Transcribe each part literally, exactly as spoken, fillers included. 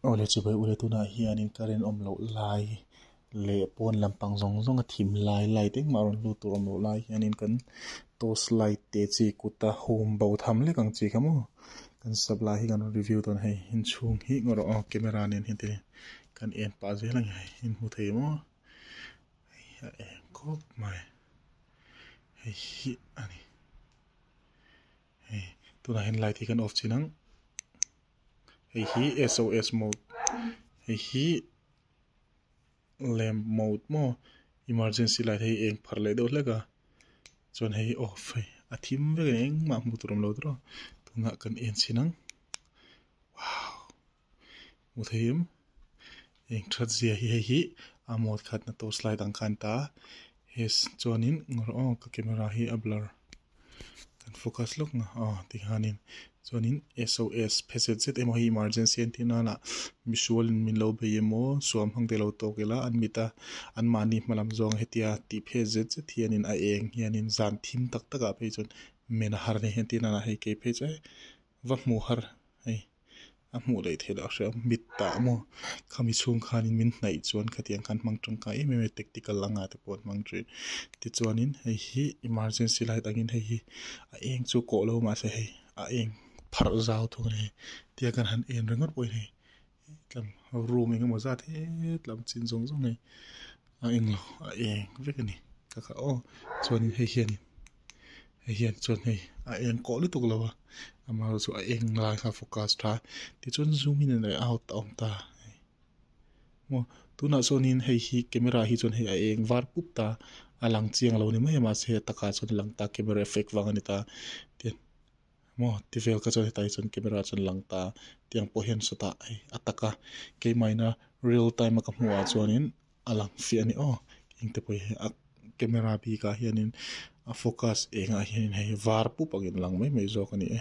ole chi bai ule tuna hian in karen om lo lai le pon lampang zong zong a thim lai lai teng maron lu tur om lo lai hian in kan tos light te chi kuta home bo tham le kang chi khamo kan supply hi kan review ton hei in chung hi ngor o camera nen hin te kan en pa je lang hei in hu thei mo e kop mai hei hi ani hei tuna hen light hi kan off chinang hei hi S O S mode hei hi lamp mode mo emergency light hei eng phar le do hleka chon hei off hei a thim ve eng ma mu turam lo tro tunga kan en chinang wow mu theim eng that zia hi hei hi a mod khat na to slide ang khan ta hes chonin ngor o ka camera hi a blur kan focus lok na a ti hanin chonin S O S message set emo hi emergency antina na visual min lo be emo suam hang te lo to kela an mita an mani malam zong hetia ti page set hianin a eng hianin zan thim tak taka pe chon mena har ne hentina na hei ke pe chai va mu har hei a mu le thela sha mitta mo khami chung khanin min nai chuan khatiang khan mang tong kai me tactical langa te pot mang tri ti chuanin hei hi emergency light angin hei hi a eng chu ko lo ma se hei a eng phar zau thung ne tia kan han en rengot poi hei tlam room eng mo za the tlam chin zong zong nei a eng lo a eng ve ka ni ka ka o chuanin hei hian hei hian chuan hei a eng ko lu tuk lo wa ama chu a eng lai kha focus tha ti chon zoom in and out om ta mo tuna sonin hei hi camera hi chon hei a eng var pup ta alang chiang lo ni mai ma se taka chon lang ta camera effect wang ani ta tian mo ti vel ka chon tai chon camera chon lang ta tiang po hian sota ai ataka ke maina real time ka hmuwa chuanin alang fi ani o ing te poi a camera bi ka hianin a focus enga hian hei var pup angin lang mai mai zo ka ni e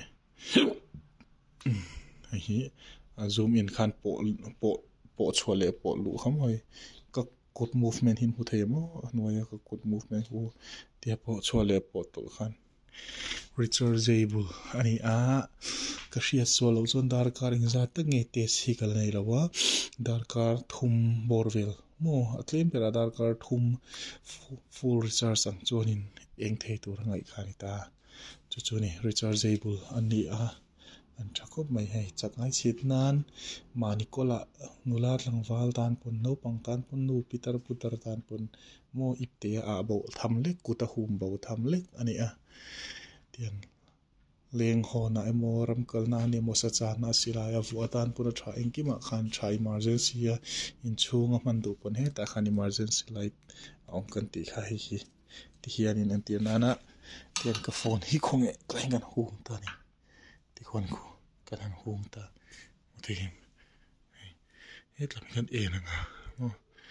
hi a zoom in khan po po po chhole po lu kham hoi ka kut movement hin hu thei mo noya ka kut movement hu tia po chhole po to khan rechargeable ani a ka hria solo chon dar kar ing za tak nge te sikal nei lawa dar kar thum borvel mo atlem pera dar kar thum full recharge ang chonin eng thei tur ngai khani ta chu chu ni rechargeable ani a an thakop mai hei chakai chit nan mani kola nular langwal tan pon no pang tan pon nu pitar putar tan pon mo ipte a bo tham lek kuta hum bo tham lek ani a tian leng ho na emo ram kal na ne mo sa cha na sila ya vu atan pura tha engki ma khan tha emergency ya in chunga man du pon he ta khan emergency light ong kan ti kha hi hi ti hianin an ti na na tian ka phone hi khong e klaingan hum ta ni ti khon ku kan hum ta ti he tlam kan e na nga mo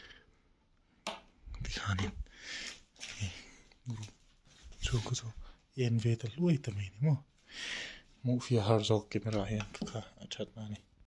ti khanin chu ku chu en ve ta luai ta mai ni mo mu fi har jok camera hian ka achat na ni